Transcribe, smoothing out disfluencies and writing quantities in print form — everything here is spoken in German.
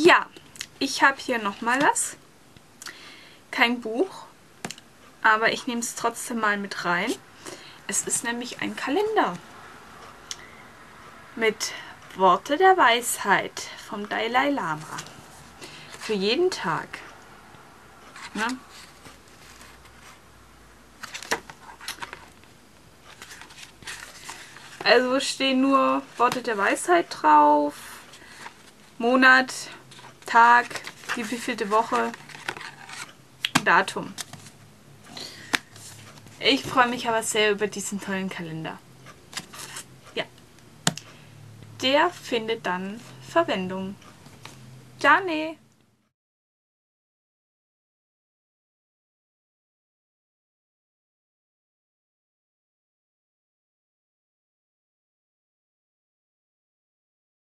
Ja, ich habe hier nochmal was. Kein Buch, aber ich nehme es trotzdem mal mit rein. Es ist nämlich ein Kalender mit Worte der Weisheit vom Dalai Lama. Für jeden Tag. Ne? Also stehen nur Worte der Weisheit drauf. Monat, Tag, die wievielte Woche, Datum. Ich freue mich aber sehr über diesen tollen Kalender. Ja. Der findet dann Verwendung. Jane!